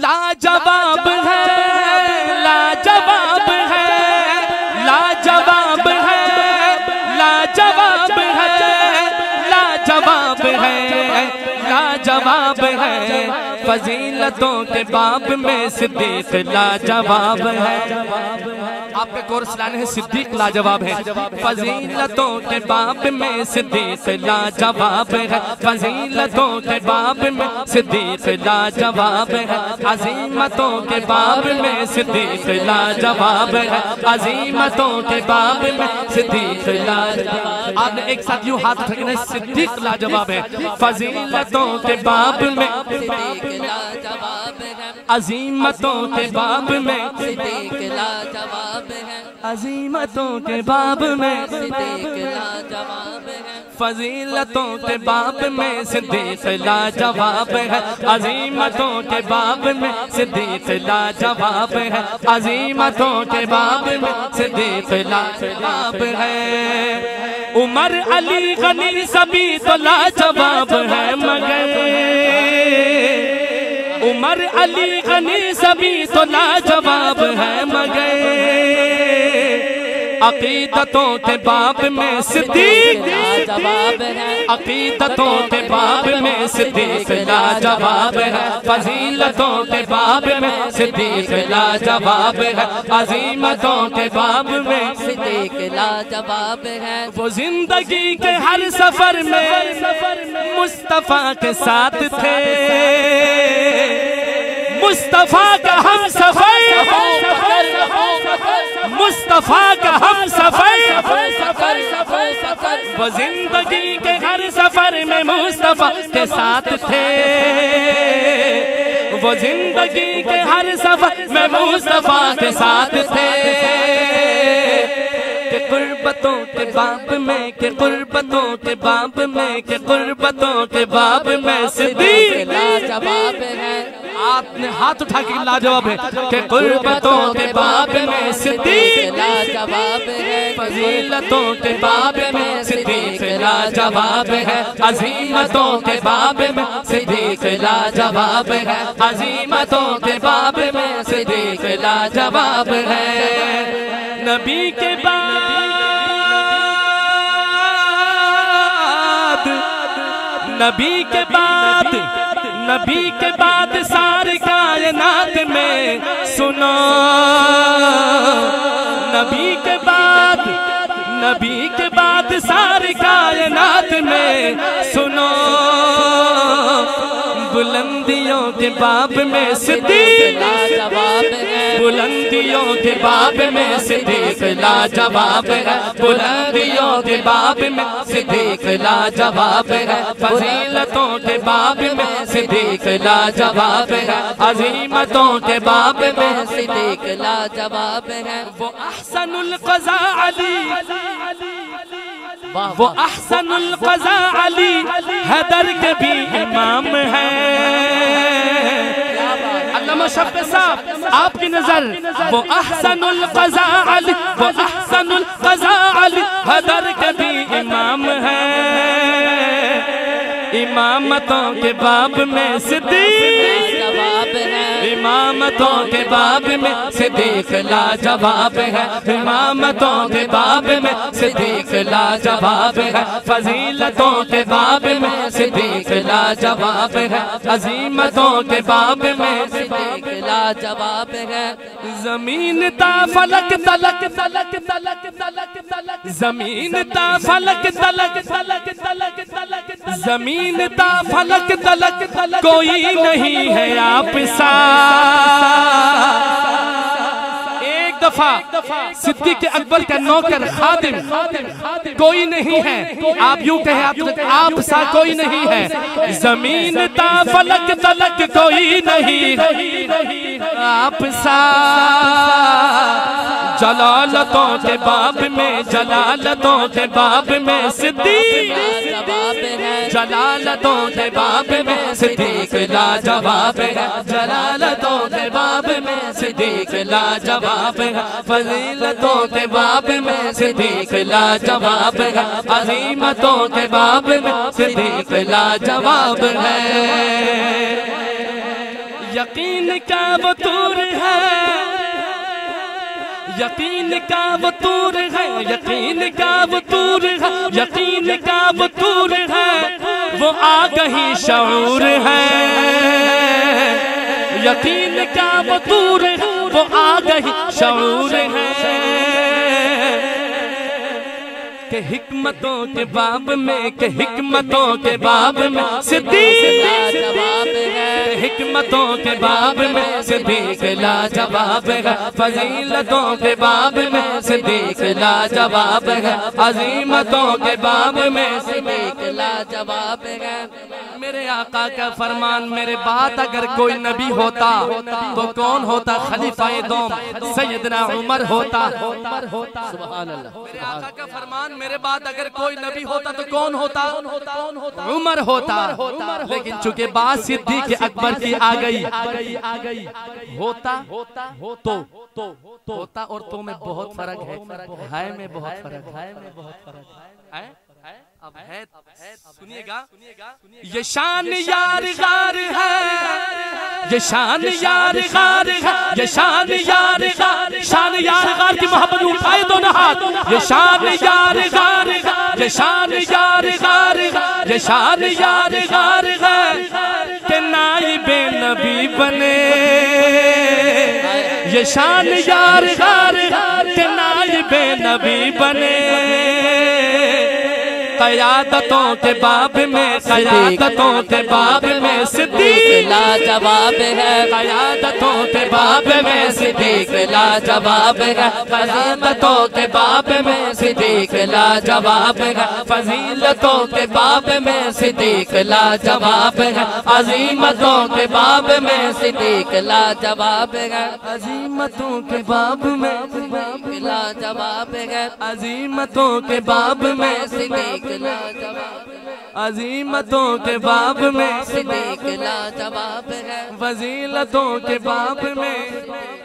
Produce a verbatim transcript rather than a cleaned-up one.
लाजवाब है, लाजवाब है, लाजवाब है, लाजवाब है, लाजवाब है, लाजवाब है। फजीलतों के बाब में सिद्दीक लाजवाब है। आपके कोर्स लाने हैं सिद्दीक लाजवाब है। फजीलतों के बाब में सिद्दीक लाजवाब है। फजीलतों के बाब में सिद्दीक लाजवाब है। अजीमतों के बाब में सिद्दीक लाजवाब है। अजीमतों के बाब में सिद्दीक लाजवाब। आपने एक साथ यूं हाथ उठाकर सिद्दीक लाजवाब है। फजीलतों के बाब में सिद्दीक लाजवाब है। अजीमतों के बाब में सिद्दीक लाजवाब है। अजीमतों के बाब में सिद्दीक लाजवाब है। फजीलतों के बाब में सिद्दीक लाजवाब है। अजीमतों के बाब में सिद्दीक लाजवाब है। अजीमतों के बाब में सिद्दीक लाजवाब है। उमर अली गनी सभी तो लाजवाब है, मगर उमर अली गनी सभी तो लाजवाब है, मगर अकीदतों के बाब में सिद्दीक लाजवाब है। अकीदतों के बाब में सिद्दीक लाजवाब है। फजीलतों के बाब में सिद्दीक लाजवाब है। अजीमतों के बाब में सिद्दीक लाजवाब है। वो जिंदगी के हर सफर में मुस्तफा के साथ थे। मुस्तफा का हम सफर, मुस्तफा का हम सफर, वो जिंदगी के हर सफर में मुस्तफा के साथ थे। वो जिंदगी के हर सफर में मुस्तफा के साथ थे। के कुर्बतों के बाब में, के कुर्बतों के बाब में, के कुर्बतों के बाब में सिद्दीक लाजवाब है। आपने हाथ उठा के लाजवाब है। के कुर्बतों के बाब में सिद्दीक लाजवाब है। फजीलतों के बाब में सिद्दीक लाजवाब है। अजीमतों के बाब में सिद्दीक लाजवाब है। अजीमतों के बाब में सिद्दीक लाजवाब है। नबी के बाद नबी के बाद नबी के बाद सारी कायनात में सुनो। नबी के बाद नबी के बाद सारी कायनात में सुनो। बुलंदियों के बाब में सिद्दीक लाजवाब है। बुलंदियों के बाब में सिद्दीक लाजवाब है। बुलंदियों के बाब में सिद्दीक लाजवाब है। फजीलतों के बाब में सिद्दीक लाजवाब है। अजीमतों के बाब में सिद्दीक लाजवाब है। वो अहसनुल क़ज़ा अली, वो अहसनुल क़ज़ा अली हैदर के भी इमाम है। अल्लामा शफ़ी साहब आपकी नजर, वो अहसनुल क़ज़ा अली, वो अहसनुल क़ज़ा अली हैदर के भी इमाम है। इमामतों के बाब में सिद्दीक लाजवाब है। इमामतों के बाब में सिद्दीक लाजवाब है। इमामतों के बाब में सिद्दीक लाजवाब है। फजीलतों के बाब में सिद्दीक लाजवाब है। अजीमतों के बाब में सिद्दीक लाजवाब है। जमीन ता फलक तलक तलक तलक तलक तलक, जमीन ता फलक तलक तलक तलक तलक, जमीन ता फलक तलक तलक, कोई नहीं है आप सा। एक दफा सिद्दीक अकबर का नौकर खादिम कोई नहीं है, आप यूं कहे आप, आप सा कोई नहीं है। जमीन ता फलक तलक कोई नहीं है आप सा। जलालतों के बाब में, जलालतों के बाब में सिद्दीक लाजवाब है। जलालतों के बाब में सिद्दीक लाजवाब है। जलालतों के बाब में सिद्दीक लाजवाब है। फजीलतों के बाब में सिद्दीक लाजवाब है। अजीमतों के बाब में सिद्दीक लाजवाब है। यकीन का वो तूर है, यकीन का वो तूर है, यकीन का वो तूर है, यकीन का वो तूर है, वो आगही शऊर है। यकीन का वो तूर है, वो आगही शऊर है। के हिकमतों के बाब में, के हिकमतों के बाब में सिद्दीक लाजवाब है, हिकमतों के बाब में सिद्दीक लाजवाब है, फजीलतों के बाब में सिद्दीक लाजवाब है, अजीमतों के बाब में सिद्दीक लाजवाब है। मेरे आका का फरमान, मेरे बाद अगर कोई नबी होता तो कौन होता? खलीफाए दोम सैयदना उमर होता। सुभान अल्लाह। मेरे आका का फरमान, मेरे बाद अगर कोई नबी होता तो कौन होता? उमर होता। लेकिन चूंकि बात सिद्दीक अकबर की आ गई, आ गई होता तो होता और तो में बहुत फर्क है, है में बहुत फर्क है, में बहुत फर्क है। अब है, सुनिएगा, ये शान यार गार है, ये शान यार गार है, ये शान यार गार, शान यार गार की मोहब्बत उठाए दो ना हाथ। ये शान यार गार, ये शान यार गार, ये शान यार गार है कि नाइबे नबी बने। ये शान यार गार कि नाइबे नबी बने। क़यादतों के बाब में, क़यादतों के बाब में सिद्दीक लाजवाब है, क़यादतों के बाब में सिद्दीक लाजवाब है, अज़ीमतों के बाब में सिद्दीक लाजवाब है, फजीलतों के बाब में सिद्दीक लाजवाब है, अज़ीमतों के बाब में सिद्दीक लाजवाब है, अज़ीमतों के बाब में सिद्दीक लाजवाब है, अज़ीमतों के बाब में सिद्दीक लाजवाब, अजीमतों के बाब में सिद्दीक लाजवाब है, फजीलतों के बाब में